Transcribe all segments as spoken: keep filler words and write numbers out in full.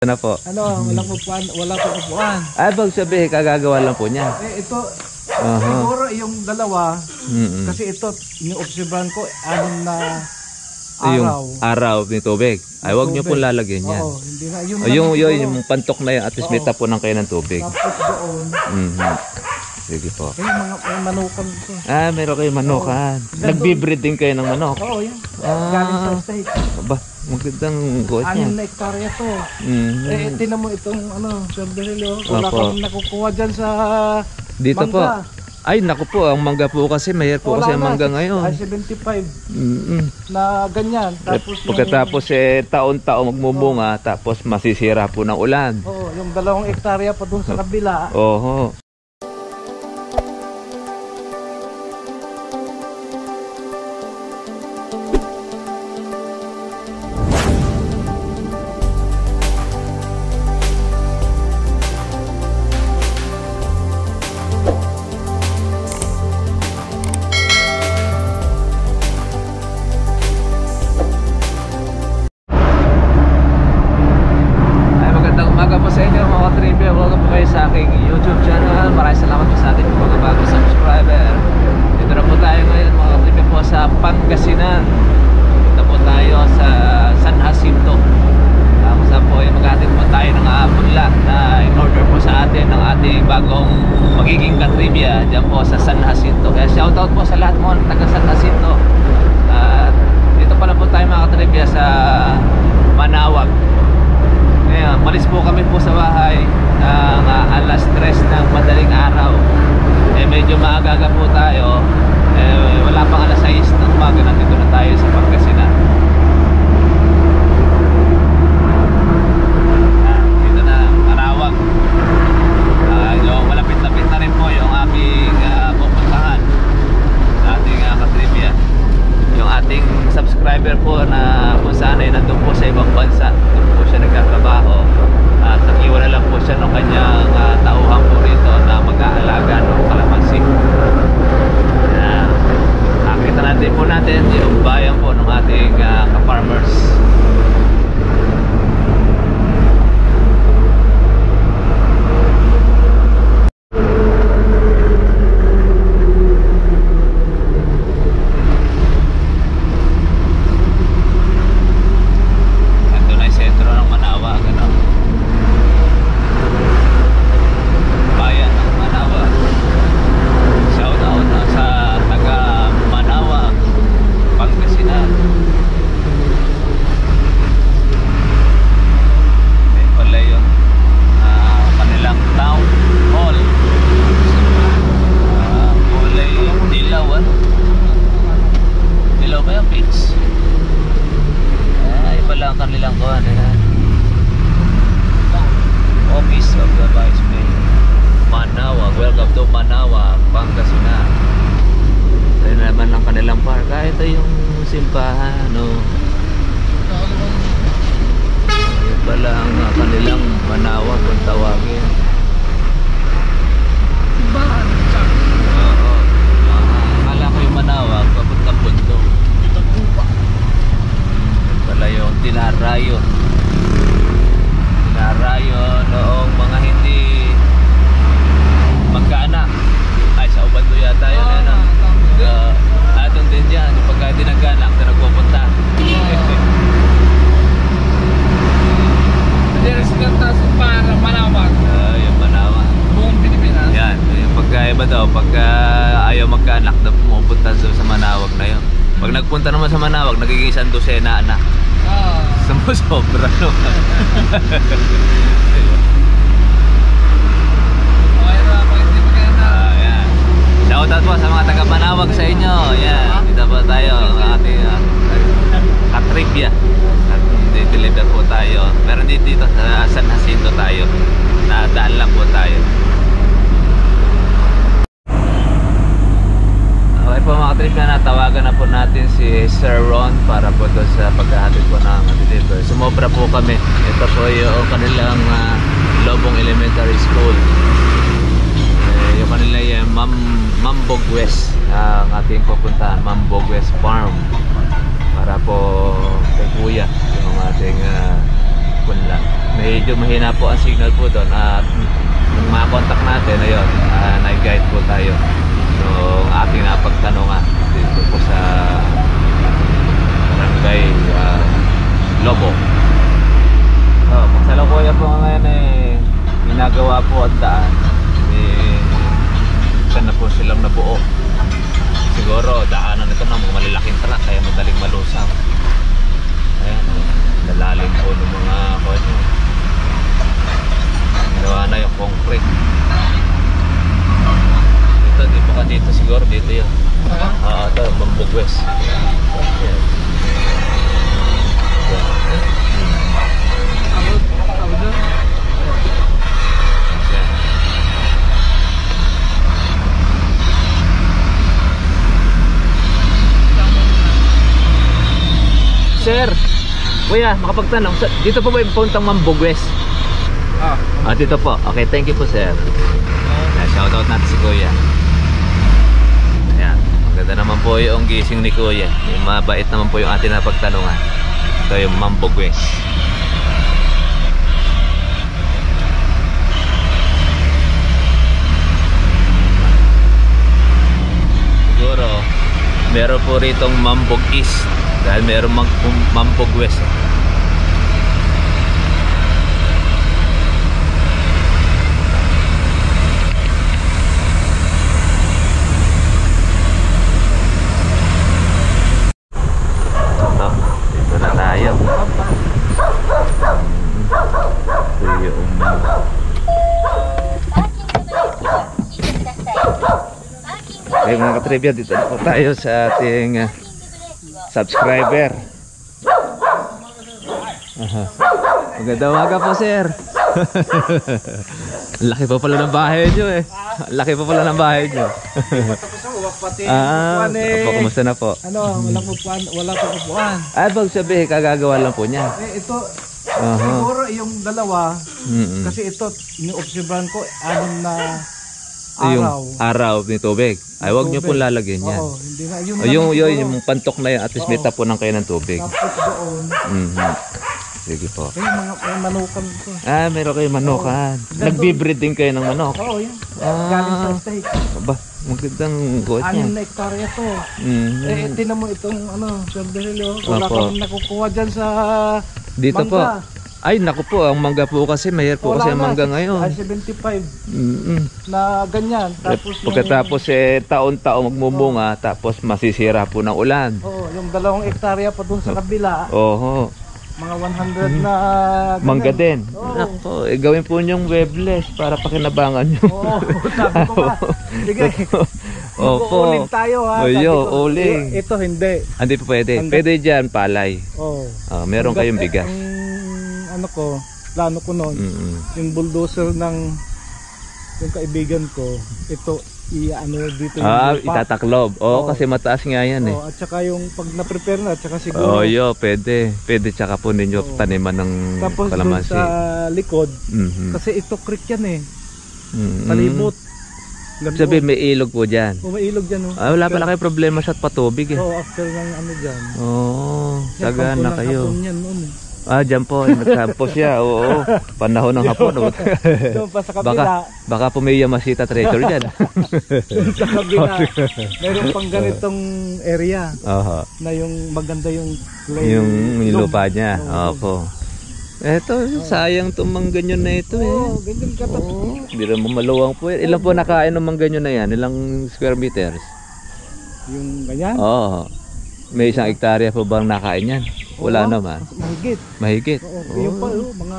Ano po? Ano, walang upuan, wala pong upuan. Ay, bag sabihin, kagagawa lang po niya. Eh, ito, Uh-huh. siguro yung dalawa, Mm-mm. kasi ito, iniobserbahan ko, anim na Yung araw. araw ni tubig. Ay, wag niyo pong lalagyan yan. Oo, hindi na. Yun O, yung, lang yung, siguro. yung pantok na yan, at least may Oo. tapunan kayo ng tubig. Tapos doon, Mhm. Sige po. eh, mga, may manukan ko. Ah, meron kayong manokan. Nagbe-breed din kayo ng manok. Oo, yan. Ah. Galing sa state. Aba, magandang goat niya. Anim na hektarya to. Mhm. Eh, tinan mo itong, ano, Sir Berilo. Wala Opo. kang nakukuha dyan sa Dito po. mangga. Ay, naku po, ang mangga po kasi, mahirap po kasi ang Wala na, mangga ngayon. Ay, seventy-five Mhm. na ganyan. Tapos yung- Pagkatapos eh, taon-taon magmubunga, tapos masisira po ng ulan. Oo, yung dalawang hektarya pa dun sa kabila. Oho. Ay, magandang umaga po sa inyo mga ka-trivia. Welcome po kayo sa aking YouTube channel. Maraming salamat po sa ating mga bago subscriber. Dito na po tayo ngayon mga ka-trivia po sa Pangasinan. Dito po tayo sa San Jacinto. Tapos na po ay maghatid po tayo ng apunla na in order po sa atin ng ating bagong magiging ka-trivia dyan po sa San Jacinto. Kaya shoutout po sa lahat mo ng taga San Jacinto. At dito pala po tayo mga ka-trivia sa Manawag. Ngayon, malis po kami po sa bahay ng uh, alas tres ng madaling araw. Eh medyo maaga po tayo. Eh, wala pang alas sais ng umaga, nandito na tayo sa Pangasinan. Ah, dito na, Manawag. Uh, yung malapit-lapit na rin po yung aming uh, pupuntahan sa ating uh, ka-trivia. Yung ating subscriber po na kung saan ay nandun po sa ibang bansa, doon po siya nagkatrabaho at nag-iwan na lang po siya ng kanyang uh, tauhan po rito na mag-aalaga ng kalamansi. Uh, nakita natin po natin yung bayan po ng ating uh, ka-farmers. Simbahan, no? Ayun pala ang uh, kanilang Manawag kung tawagin. Simbahan. Oo. Uh, akala ko yung Manawag papuntang bundok. Ayun pala yung Tinarayo. Tinarayo noong mga hindi magkaanak. Ay, sa Ubando yata yun. Oh, ano? Uh, atong din dyan, yung pagka dinaganak na nagpupunta. Para Manawag. Uh, yung Manawag. Buong Pilipinas. Yan, yung pagkaiba daw, pagka ayaw magkaanak na pumupunta sa Manawag na yun. Pag nagpunta naman sa Manawag, nagiging isang dosena na. Ah. Sumusobra no. Shoutout po sa mga taga Manawag sa inyo. Yan, dito po tayo ang ating uh, ka-trivia. At deliver po tayo. Meron dito, dito sa San Jacinto tayo. Nadaan lang po tayo. Okay po mga ka-trivia, natawagan na po natin si Sir Ron para po doon sa paghahatid po ng deliver. Sumobra po kami. Ito po yung kanilang uh, Lobong Elementary School. Eh, yung kanila yung Mam Mambog West ang ating pupuntahan, Mambog West Farm, para po kay Kuya yung ating uh, punla. medyo mahina po ang signal po doon at nung mga contact natin ayun, uh, nag-guide po tayo so ating napagtanungan dito po sa barangay uh, Lobo. So magsalukuyan po ngayon eh ginagawa po ang daan eh, saan na po silang nabuo. Siguro daanan ito ng mga malalaking truck kaya madaling malusaw. Ayan, lalalim po ng mga kanya. Ginawa na yung concrete. Dito, di pa ka dito siguro, dito yun. Ah, ito, Mambog West. Ayan. Abot, abot doon. Ayan. Sir, kuya, makapagtanong, sa- dito po ba yung puntang Mambog West? Ah, Ah, dito po. Okay, thank you po, sir. Ayan, shoutout natin si kuya. Ayan, maganda naman po yung gising ni kuya. Yung mabait naman po yung ating napagtanungan. Ito yung Mambog West. Siguro, meron po ritong Mambog East. Dahil meron mag Mambog West. Ito, dito na tayo. Ito yung okay, mga katribya, dito na po tayo sa ating uh, subscriber. Aha. Magandang umaga po, sir. Laki pa pala ng bahay nyo eh. Laki pa pala ng bahay nyo. Ah, po, kumusta na po? ano, wala po puan, wala po upuan. Ay, pag sabihin, kagagawa lang po niya. Eh, ito, Aha. siguro yung dalawa, Mm-mm. kasi ito, iniobserbahan ko, anim na Yung araw. araw ni tubig. Ay, wag nyo Tubig. pong lalagyan yan. Oo, hindi na. Yun O, lang yung, siguro. yung, yung pantok na yan, at least may Oo. tapunan kayo ng tubig. Tapos doon, Mhm. Sige po. eh, mga may manukan ko. Ah, meron kayo manokan. Nagbe-breed din kayo ng manok. Oo, yan. Ah. Galing sa state. Aba, magandang goat Anim niya. na hektarya to. Mhm. Eh, tinan mo itong ano, Sir Delio. Wala Opo. kang nakukuha dyan sa Dito po. mangga. Ay, naku po, ang mangga po kasi, mahirap po kasi ang Wala na, mangga ngayon. Ay, seventy-five Mm-mm. na ganyan. Tapos yung, Pagkatapos eh, taon-taon magmumunga, tapos masisira po ng ulan. oh, yung dalawang hektarya pa dun sa kabila, Oho, mga one hundred na ganyan. mangga din. Oo. Naku, eh, gawin po niyong webless para pakinabangan niyo. Oo, sabi ko ba. Sige, Opo. mag-uuling tayo ha. O, Sabi yo, ko, uling. "Eh, Ito hindi. Hindi po pwede. Hanggat- Pwede dyan, palay. Oh. Ah, meron kayong bigas. Ang ano ko, plano ko noon, Mm-mm. yung bulldozer ng yung kaibigan ko, ito i-ano dito yung Ah, lupa. itataklob. Oo, Oo. kasi mataas nga yan eh. Oh, at saka yung pag na-prepare na, at saka siguro. Oo, yo, pwede. Pwede tsaka po ninyo Oo. taniman ng Tapos doon kalamansi. sa likod, Mhm. kasi ito creek yan eh, Mhm. palibot. Ganun. Sabi, may ilog po dyan. Oh, may ilog dyan oh. Ah, wala pala kayo problema sa patubig eh. Oh, after ng ano dyan. Oo, sagana Yan, kampo ng kayo. hapon yan noon eh. Ah, dyan po, nagkampo siya. Oo, panahon ng hapon. oh. Doon pa sa kabila, baka, baka po may Yamasita treasure dyan. doon sa kabila, mayroon pang ganitong area Oho, na yung maganda yung clay. yung, yung loam. lupa niya. Oo, Opo. Eto, sayang itong mangganyo na ito eh. Oo, ganyan ka to. Oo, hindi rin maluwang po yan. Ilan po nakain ng mangganyo na yan? Ilang square meters? Yung ganyan, Oo. May isang hektarya po bang nakain yan? Wala Oo, naman. mahigit. Mahigit. Oo, Oo. yung pa, oh, mga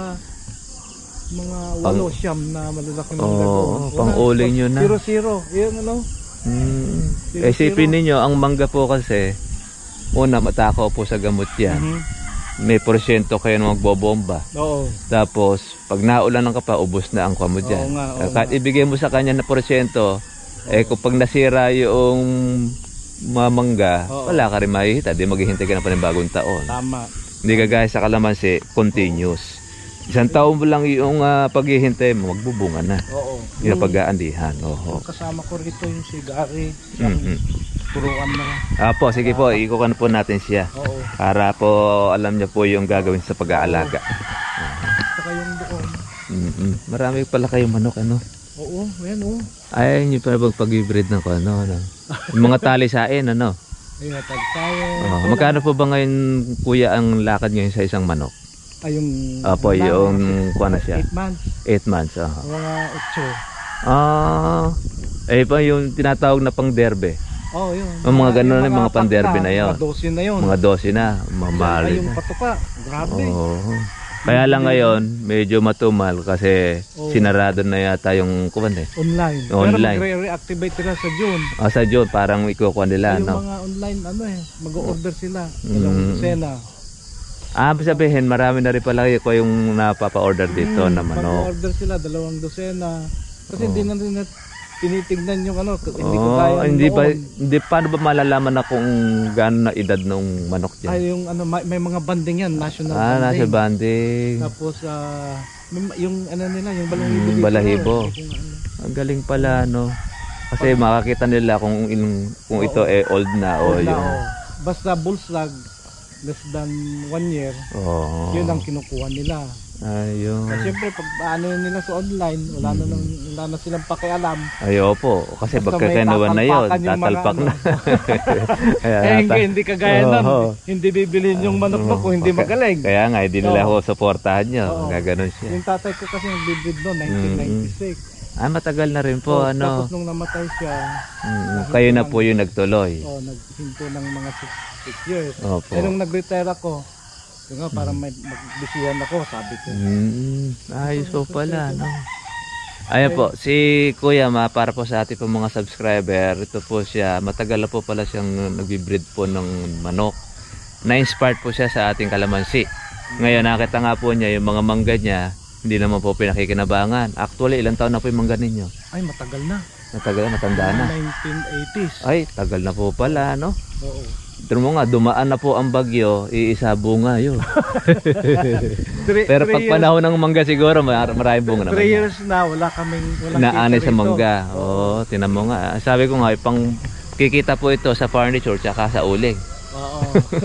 mga Pang- walo siyam na malalaking Oo, mangga doon. Wala, pang-uling nyo na. Zero zero. Yung ano, Hmm. Zero, Eh, isipin zero. ninyo, ang mangga po kasi, una, matakaw po sa gamot yan. Mhm. May porsyento kayo na magbobomba. Oo. Tapos, pag naulan ng kapa, ubos na ang kamo dyan. Oo nga, oo Eh, kahit nga. ibigay mo sa kanya na porsyento, eh kung pag nasira yung mga mangga, Oo. wala ka rin makikita. Di maghihintay ka na pa ng bagong taon. Tama. Hindi kagaya sa kalamansi, continuous. Isang taon mo lang yung ah, paghihintay mo, magbubunga na. Oo. Yung pag-aandihan. Oho. Kasama ko rito yung si Gary. Mm-mm. Turuan na. Apo, sige po, ikukan po natin siya. Oo. Para po alam niya po yung gagawin sa pag-aalaga. Saka yung Mm-mm. Marami pala kayong manok, ano? Oo, ayan oh. Ay, hindi pa bang pag-hybrid ng kung ano, ano? Yung mga talisain, ano? Ayun, natag tayo. Oh, magkano po ba ngayon, kuya, ang lakad ngayon sa isang manok? Ay, yung... Opo, yung kuha na siya. eight months. eight months, oh. Mga ocho. Ah, eh pa yung tinatawag na pang derbe. Oh, yun. Yung mga ganun, yung mga pan-derby na yun. Mga dosin na yun. Mga dosi na, mamali Ay, yung na. patuka. Grabe. Oo. Kaya lang ngayon, medyo matumal kasi Oo. sinarado na yata yung kuwan eh. Online. Online. Pero magre-reactivate sila sa June. Ah, sa June, parang ikukuha nila, Ay, yung no? mga online, ano eh, mag-order sila. Dalawang Mm. dosena. Ah, sabihin, marami na rin pala ko yung napapa-order dito Mm, na manok. Mag-order sila, dalawang dosena. Kasi Oo. hindi na rin na tinitignan yung ano, hindi ko Oh, kaya hindi ba, noon. hindi, paano ba malalaman na kung gaano na edad ng manok dyan? Ay, yung ano, may, may mga banding yan, national Ah, nasa banding. banding. Tapos, ah, may- yung ano nila, yung balahibo. Mm, dito, balahibo. eh, kung ano. Ang galing pala, no? Kasi makakita nila kung in, kung ito Oo. eh old na o Wala, yung... oh. Basta bullslag, less than one year, Oo. yun ang kinukuha nila. Ayun. Kasi siyempre, pag ano yun nila sa online, wala na, nang, wala na silang pakialam. Ay, opo. Kasi Basta may pagkakanuan na yun, tatalpakan yung mga tatalpak ano. na. Kaya, Eh, hindi, nata- hindi kagaya nun. Oo. Hindi bibilhin yung manok mo kung hindi Okay. magaling. Kaya nga, hindi nila Oo. ako supportahan nyo. Oo. Gaganon siya. Yung tatay ko kasi nag-breed noon, nineteen ninety-six. Ah, matagal na rin po, So, ano. Tapos nung namatay siya, Mm, kayo na po yung nagtuloy. oh, naghinto ng mga six years. Opo. Eh, nung nag-retire ako, yun nga, parang may magbisihan ako, sabi ko. Mm, ayos po pala, no. Ayan po, si Kuya Ma, para po sa ating po mga subscriber, ito po siya, matagal na po pala siyang nagbi-breed po ng manok. Na-inspired po siya sa ating kalamansi. Ngayon, nakita nga po niya yung mga mangga niya, hindi naman po pinakikinabangan. Actually, ilang taon na po yung mangga ninyo? Ay, matagal na. Matagal, matanda na. nineteen eighties. Ay, tagal na po pala, no? Oo. Tignan mo nga, dumaan na po ang bagyo, iisa bunga yun. Three, Pero three pag years- panahon ng mangga siguro, mar maraming bunga naman. Three yan. years na, wala kaming, walang Naanay kita sa rito. mangga. Oo, oh, tinan mo nga. Sabi ko nga, pang kikita po ito sa furniture tsaka sa uling. Oo.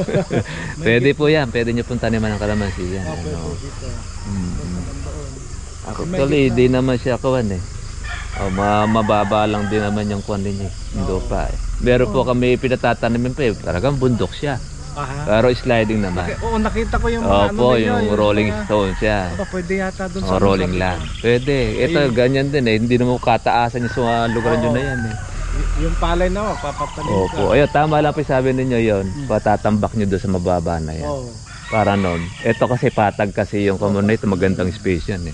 Pwede po yan. Pwede nyo pong taniman ng kalamansi yan. Oo, pwede Ano. dito. Mm. Doon. Actually, di naman siya kuwan eh. Oh, ma mababa lang din naman yung kuwan ninyo. Yung lupa eh. Meron po kami pinatatanimin pa eh. Talagang bundok siya. Aha. Pero sliding naman. Okay, oo, nakita ko yung mga Opo, ninyo, yung rolling mga- stone siya. Aba, pwede yata doon Oh, rolling sabi ko. lang. Pwede. Ito, Ayun. ganyan din eh. Hindi naman kataasan yung sa lugar nyo Oo. na yan eh. Y- yung palay na, magpapatanim Opo. Ayun, tama lang po yung sabi ninyo yon. Patatambak nyo doon sa mababa na yan. Oo. Para nun. Ito kasi patag kasi yung common na ito. Magandang space yan eh.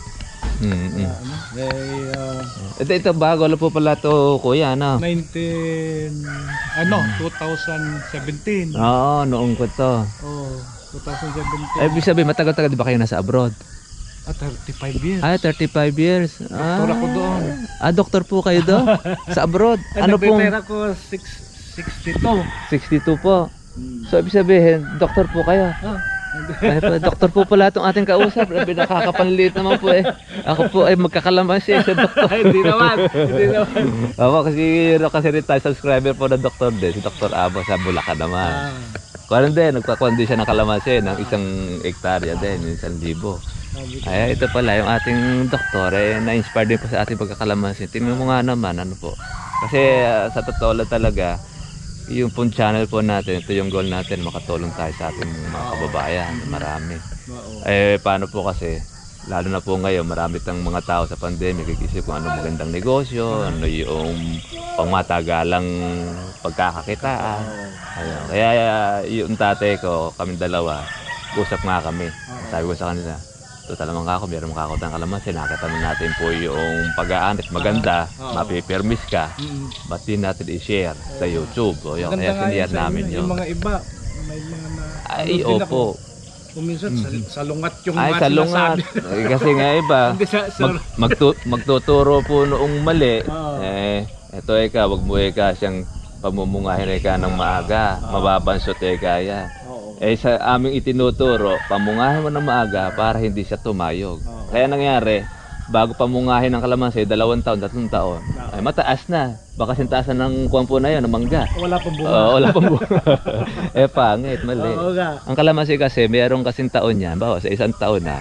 Mm -hmm. Ano? Eh, uh, Ito, ito bago lang po pala ito, kuya, ano? nineteen, ano, twenty seventeen. Oo, noong ko to. Oh, twenty seventeen. Ay, ibig sabihin, matagal-tagal di ba kayo nasa abroad? Ah, thirty-five years. Ay, thirty-five years. Doktor ako doon. Ah, doktor po kayo doon? Sa abroad? Ay, Ano pong? nag-retire ako six, sixty-two. sixty-two po. So, ibig sabihin, doktor po kayo? Ah, Ay, pa, doktor po pala itong ating kausap. Nakakapanliit naman po eh. Ako po ay magkakalamansi sa doktor. hindi naman. Hindi naman. Ako kasi, kasi rin tayo subscriber po na doktor din. Si Doktor Abo sa Bulacan naman. Ah, Kung din, nagpakundi siya ng kalamansi ng isang hektarya din, isang libo. sabi ko. Ay, ito pala, yung ating doktor, eh, na-inspire din po sa ating pagkakalamansi. Tingnan mo nga naman, ano po. Kasi uh, sa totoo lang talaga, yung pong channel po natin, ito yung goal natin, makatulong tayo sa ating mga kababayan. Marami. Oo. Eh, paano po kasi, lalo na po ngayon, marami tang mga tao sa pandemic, nag-isip kung ano magandang negosyo, ano yung pangmatagalang pagkakakitaan. Ayun. Kaya yung tatay ko, kami dalawa, usap nga kami. Sabi ko sa kanila, total naman ako, meron ka ako ng kalamansi, nakita naman natin po yung pag-aanit maganda, Oo. mapipermis ka, Mm. ba't di natin i-share sa YouTube? O yun, Maganda kaya nga siniyar yun sa namin inyo, yun. yung mga iba, may mga na... Ay, ano din ako. opo. Kuminsan, sa- salungat yung Ay, mga salungat. sinasabi. Eh, kasi nga iba, Hindi sa... sa mag, magtu- magtuturo po noong mali, Oo. eh, eto eka, wag mo eka siyang pamumungahin eka ng maaga, mababansot eka yan. Oo. Eh sa aming itinuturo, pamungahin mo ng maaga para hindi siya tumayog. Oo. Kaya nangyari, bago pamungahin ng kalamansi, dalawang taon, tatlong taon, ay mataas na. Baka sintaasan ng kuwan po na yun, ng mangga. Wala pang bunga. Oo, wala pang bunga. Eh pangit, mali. Oo nga. Ang kalamansi kasi, mayroong kasing taon yan, bawa sa isang taon na,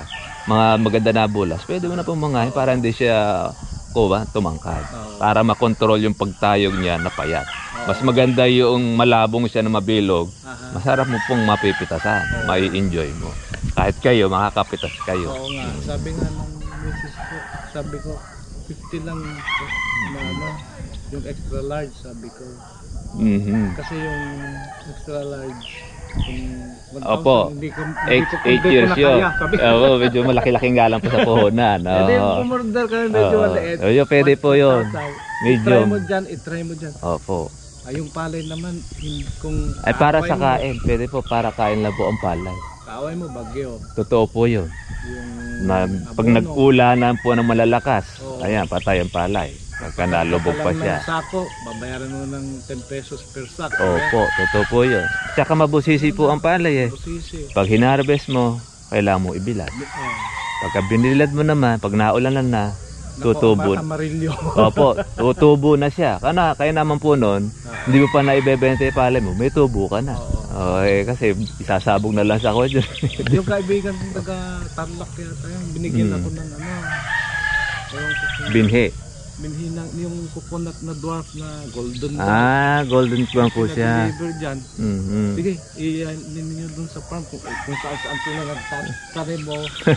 mga maganda na bulas, pwede mo na pong mangahin para hindi siya kuha, tumangkad. Oo. Para makontrol yung pagtayog niya na payat. Mas maganda yung malabong siya na mabilog. Aha. Masarap mo pong mapipitasan. Mai-enjoy mo. Kahit kayo, makakapitas kayo. Oo nga, sabi nga ng misis ko, sabi ko, fifty lang na ano, yung extra large, sabi ko. Mhm. Kasi yung extra large, yung one Opo. thousand, hindi ko, hindi eight ko, eight hindi ko years na yun. kaya. Sabi ko, Oo, medyo malaki-laking galang po sa puhunan. hindi yung Oo. kumorder ka na medyo Oo. maliit. Oo, pwede po yun. Medium. Medium. I-try mo dyan, i-try mo dyan. Opo. Ay, yung palay naman, hin- kung Ay para sa kaaway kain, pwede po para kain lang po ang palay. mo, kaaway mo, bagyo. Totoo po yun. Yung Na, pag abono. nag-ulanan po ng malalakas, Oo. ayan, patay ang palay. Pagka nalubog pa Lang siya. ng sako, babayaran mo ng ten pesos per sack. Opo, totoo po yun. Tsaka mabusisi po ang palay eh. Busisi. Pag hinarvest mo, kailangan mo ibilad. Oh. Pagka binilad mo naman, pag naulanan na, tutubo. Amarilyo. Opo, tutubo na siya. Kana, kaya naman po nun, hindi mo pa naibebenta yung palay mo, may tubo ka na. Okay, kasi isasabog na lang sa ako dyan. Yung kaibigan kong taga Tarlac yata yun, binigyan Hmm. ako ng ano, yung coconut, Binhi. binhi ng, yung coconut na dwarf na golden. Ah, golden crown po siya. Deliver dyan. Mhm. Sige, iyan ninyo dun sa farm kung, kung saan saan sila nagtanim mo.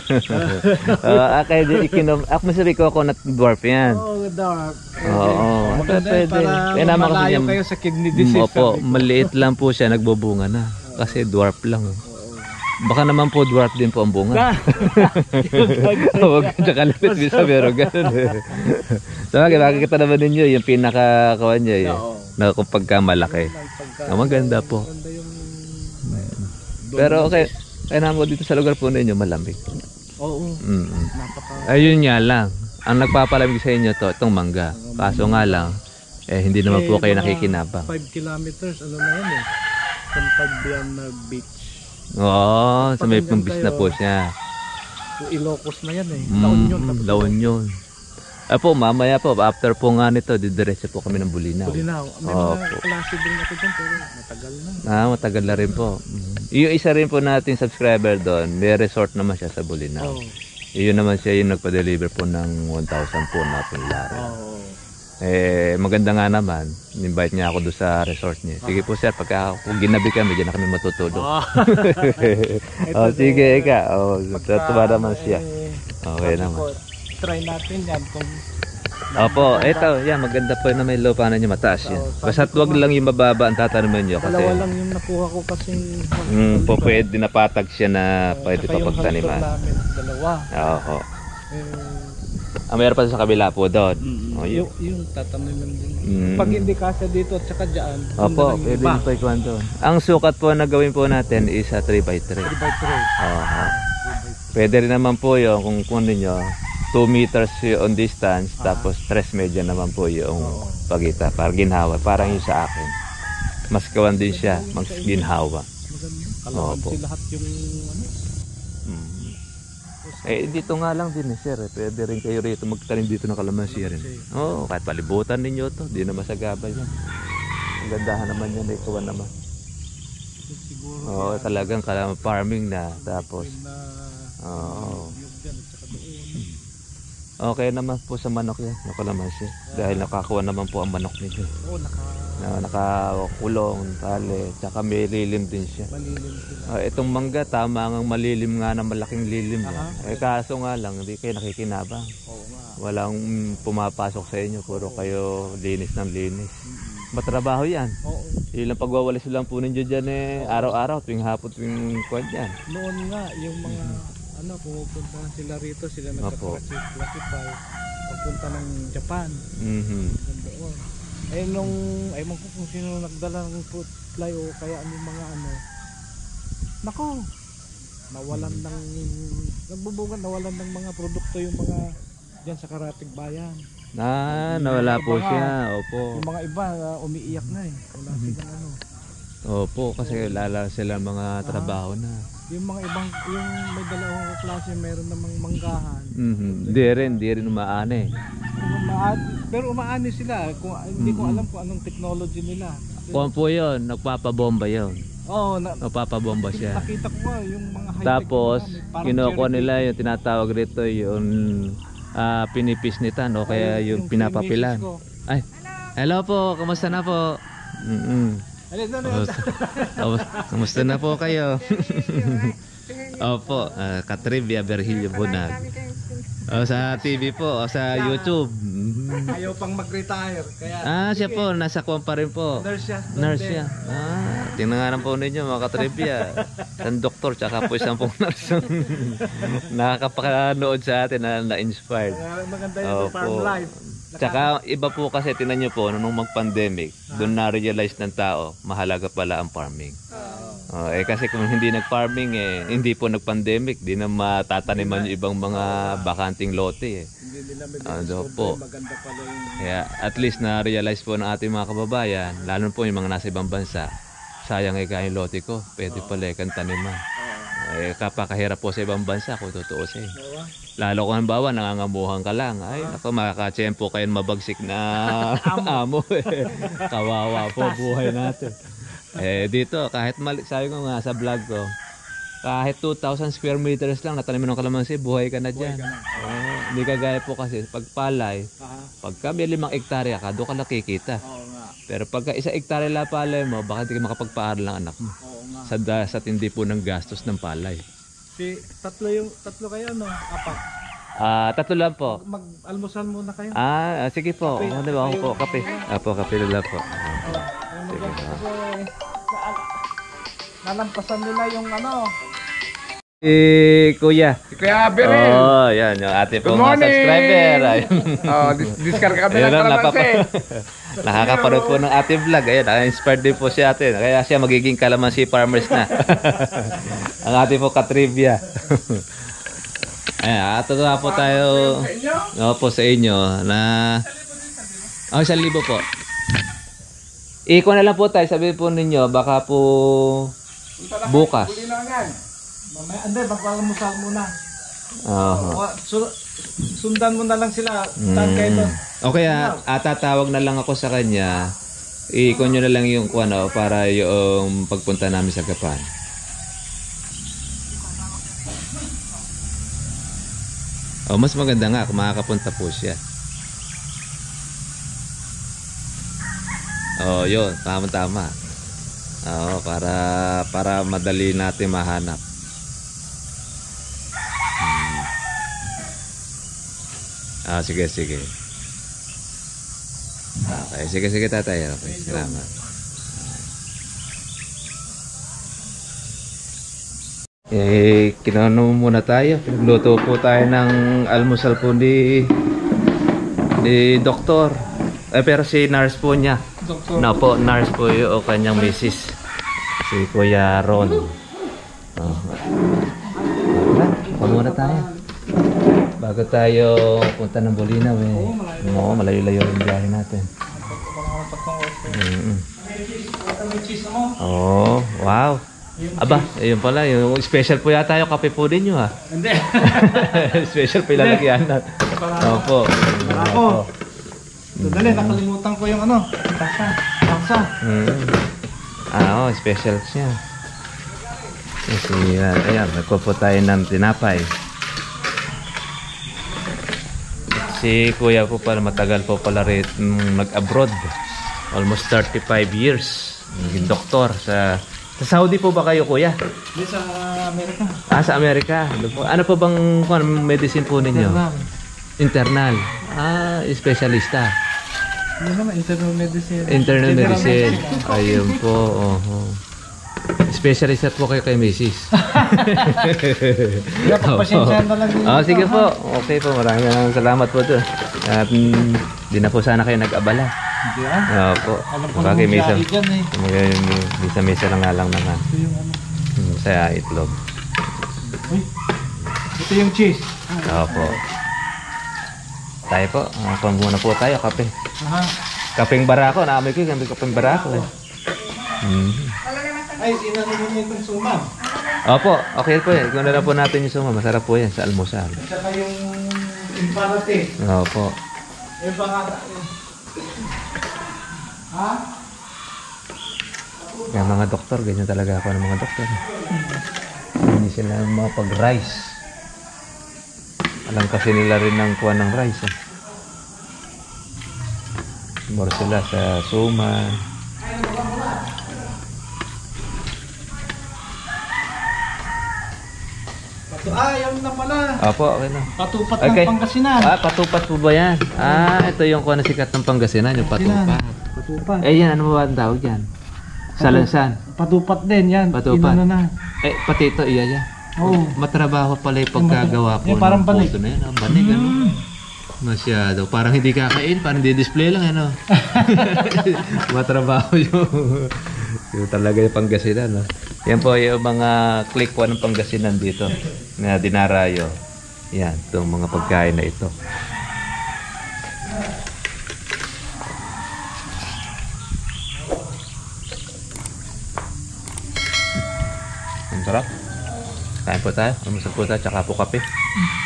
Ah, kaya di ikinom. Ako masabi ko coconut dwarf yan. Oo, dwarf. Oo, Maganda pwede. yun para Kaya naman kasi malayo yung- kayo sa kidney Mm, disease. Opo, sabi ko. maliit lang po siya, nagbubunga na. Kasi dwarf lang. eh. Oo. Baka naman po dwarf din po ang bunga. Ah, Huwag ka kalapit bisa pero ganun. So, okay, makikita naman ninyo yung pinaka-kawan niya yun. Oo. Na kung pagka malaki. Pagka- Ah, maganda po. Maganda yung... Pero okay, kaya naman po dito sa lugar po ninyo malamig. Oo, Mm. napaka... Ayun nga lang. Ang nagpapalamig sa inyo to, itong mangga. Kaso nga lang, eh hindi naman po kayo nakikinabang. five kilometers, ano na yan eh. San Fabiana Beach. Oo, sa may Pag pumbis na kayo- po siya. Yung Ilocos na yan eh. Laon yun. Mm, tapos laon yun. Ah po, mamaya po, after po nga nito, didiretso po kami ng Bulinaw. Bulinaw. May Oo mga po. klase din ako dyan pero matagal na. Ah, matagal na rin po. Mm. Yung isa rin po nating subscriber doon, may resort naman siya sa Bulinaw. Oo. Iyon naman siya yung nagpa-deliver po ng one thousand po na punlaro. Oo. Eh, maganda nga naman. Invite niya ako doon sa resort niya. Sige po sir, pagka kung ginabi kami, diyan na kami matutulog. Ah. Oh, sige, ika. Oh, Pagka, tuwa naman siya. eh, Okay sabi naman. ko, try natin yan kung... Opo, eto, yan, maganda po na may lupa na niyo, mataas yan. Basta't wag lang yung mababa ang tatanaman niyo kasi Dalawa lang yung nakuha ko kasi... mm, po pwede na patag siya na pwede Saka pa yung pagtaniman. halter namin, dalawa. Oo. Eh, Ah, mayroon pa sa kabila po doon. Mm, Oh, yun. yung, yung tataniman din. Mm. Pag hindi kasya dito at saka dyan, yun Opo, na lang yung pwede iba. nyo pa ikuhan doon. Ang sukat po na gawin po natin is a three by three. three by three. Oo. Pwede rin naman po yun kung kung ninyo two meters on distance tapos tres media naman po yung pagita para ginhawa. Parang yung sa akin. Mas kawan din siya, mas ginhawa. Maganda. Kalaban Opo. si lahat yung ano. Mm. Eh dito nga lang din eh sir, eh. Pwede rin kayo rito magtanim dito ng kalamansi rin. Oo, kahit palibutan ninyo to, di na masagabal yan. Ang gandahan naman yan, eh, kawan naman. Siguro Oo, talagang kalam farming na tapos. na Oo. yung dyan at saka doon. Okay naman po sa manok yan, ng kalamansi. Dahil nakakuha naman po ang manok nito. Oo, naka Na, nakakulong, tali, tsaka may lilim din siya. malilim sila. Ah, itong mangga, tama ang malilim nga na malaking lilim yan. Aha. Eh kaso nga lang, hindi kayo nakikinabang. Oo nga. Walang mm, pumapasok sa inyo, puro kayo linis ng linis. Mm-mm. Matrabaho yan. Oo. Ilang pagwawalis lang po ninyo dyan eh, araw-araw, tuwing hapon, tuwing kwan dyan. Noon nga, yung mga ano, pumupunta sila rito, sila Opo. nagka-classify. Papunta ng Japan. Mhm. Doon. Eh nung, ay mo ko kung sino nagdala ng fruit fly o kaya yung mga ano. Nako, nawalan ng, nagbubugan, nawalan ng mga produkto yung mga dyan sa Karatig Bayan. Ah, nawala po Mga- siya. Opo. Yung mga iba, uh, umiiyak na eh. Wala silang ano. Opo, kasi lala sila mga trabaho na. Yung mga ibang, yung may dalawang klase, meron namang manggahan. Mhm. Di rin, di rin umaane. Umaan, pero umaani sila. Kung, hindi ko Mhm. alam kung anong technology nila. Kung po yun, nagpapabomba yun. Oo, na, O papabomba siya. nakita ko nga yung mga high-tech Tapos, na, may parang kinukuha cherry nila yung tinatawag rito yung ah, pinipisnitan o kaya Ayun, yung yung pinapapilan. misis ko. Ay, hello po, kamusta na po? Mm-mm. Alin, ano, Kamusta, kamusta- kamusta na po kayo? Opo, uh, Katrivia Berhilio Bunag. O, sa T V po, o sa YouTube. Mhm. ayaw pang mag-retire. Kaya, Ah, siya po, nasa kwan pa rin po. nurse siya. doon Nurse din. siya. Ah, tingnan nga lang po ninyo mga katrivia. Isang doktor tsaka po isang pong nurse. Nakakapanood sa atin na na-inspired. Kaya maganda yung farm Opo. life. Tsaka iba po kasi tingnan nyo po nung mag-pandemic, doon na-realize ng tao mahalaga pala ang farming. Oh, eh kasi kung hindi nag-farming eh, hindi po nag-pandemic, di na matataniman yung ibang mga bakanting lote eh. Hindi nila may Ano discover, po. maganda pala yung... Kaya at least na-realize po ng ating mga kababayan, lalo po yung mga nasa ibang bansa, sayang eh kaya yung lote ko, pwede pala ikang taniman. Eh kapakahirap po sa ibang bansa kung tutuusin. Diba? Lalo kung halimbawa nangangamuhan ka lang, ay ako makakatsyempo kayo mabagsik na amo eh. Kawawa po buhay natin. Eh dito kahit mali, sabi ko nga sa vlog ko, kahit two thousand square meters lang nataniman ng kalamansi, buhay ka na dyan. Oo, hindi kagaya po kasi pag palay, Aha. pagka may limang ektarya ka, doon ka nakikita. Oo nga. Pero pagka isa ektarya la palay mo, baka hindi ka makapagpaaral ng anak mo. Oo nga. Sa, da- sa tindi po ng gastos ng palay. Si, tatlo yung, tatlo kayo no? Apat. Ah, tatlo lang po. Mag-almusal muna kayo. Ah, ah, sige po. Kape. Ano ba ako po? Kape. Apo, kape na lang po. Oo. Ayun, Sige mag- na. kasi, na- nalampasan nila yung ano. Eh, kuya. Si Kuya Beril. Oh, yan. Yung ate po Good mga morning. subscriber. Ayun. Oh, dis discard kami Ayun ng ang kalamansi. Nakakapanood po ng ating vlog. Ayun, na-inspired din po si ate. Kaya siya magiging kalamansi farmers na. Ang ate po katrivia. Ayan, ato nga po tayo. Sa inyo? Oo po sa inyo na oh, isang libo po. Iko na lang po tayo, sabihin po ninyo, baka po Punta na bukas. kayo, huli lang yan. Mamaya, hindi, mag-almusal muna. Oo. Wa- su- sundan mo na lang sila. Mm. Tan kayo doon. O kaya, ah, tatawag na lang ako sa kanya. Iko nyo na lang yung kuano para yung pagpunta namin sa Gapan. O, mas maganda nga kung makakapunta po siya. Oh, yun, tama-tama. Oo, para para madali natin mahanap. Hmm. Ah, sige, sige. Okay, sige, sige tatay. Okay, salamat. Eh, kinano muna tayo. Nagluto po tayo ng almusal po ni ni doktor. Eh, pero si nurse po niya. Doktor. No po, nurse po yung kanyang misis. Si Kuya Ron. Oh. Wala, pa muna tayo. Bago tayo punta ng Bolinaw eh. Oo, malayo-layo yung biyahe natin. Mm-mm. Oh, wow. Aba, ayun pala, yung special po yata yung kape po din nyo ha. Hindi. Special po yung lalagyan natin. Opo. Ako. So, dali, nakalimutan ko yung ano. Tasa. Tasa. Mm. Ah, oh, special siya. Kasi, uh, ayan, nagpo tayo ng tinapay. Si kuya po pala, matagal po pala rin mm, mag-abroad. Almost thirty-five years. Naging doktor sa... Sa Saudi po ba kayo, kuya? Hindi sa Amerika. Ah, sa Amerika. Ano po, ano po bang kung ano, medicine po ninyo? Internal. Internal. Ah, espesyalista. Hindi naman, internal medicine. Internal General medicine. Ayun po. Oho. Specialist po kayo kay missus Kaya pagpasensyahan na lang Oh, sige po. Okay po. Maraming maraming salamat po doon. At mm, di na po sana kayo nag-abala. Hindi ah. Opo. Alam ko Bagay, naman misa. siya dyan eh. Misa-misa lang nga lang naman. Ito yung ano. Hmm, Saya itlog. Uy. Ito yung cheese. Opo. Tayo po. Uh, muna po tayo. Kape. Aha. Kapeng barako. Naamoy ko yung kapeng barako. Eh. Hmm. Ay, sinano mo niya itong sumam. Opo, okay po eh. Kung na lang po natin yung suma, masarap po yan sa almusal. At saka yung imparate. Opo. Yung bangata. Ha? Kaya mga doktor, ganyan talaga ako ng mga doktor. Hindi sila mapag-rice. Alam kasi nila rin ng kuha ng rice. Eh. More sila sa suman. Ah, yan na pala. Opo, okay na. Patupat Okay. ng Pangasinan. Ah, patupat po ba yan? Ah, ito yung kuha na sikat ng Pangasinan, yung patupat. Patupat. Eh yan, ano ba ang tawag yan? Salansan. Patupat din yan. Patupat. Inano na. Eh, pati ito, iya yan. Oo. Matrabaho pala yung pagkagawa po Yung parang ng banig. puto na yan. Ang banig, ano? Masyado. Parang hindi kakain, parang di-display lang, ano? Matrabaho yung... yung talaga yung Pangasinan, no? Yan po yung mga click po ng Pangasinan dito na dinarayo. Yan, itong mga pagkain na ito. Ang sarap. Kain po tayo. Almusal po tayo, tsaka po kape.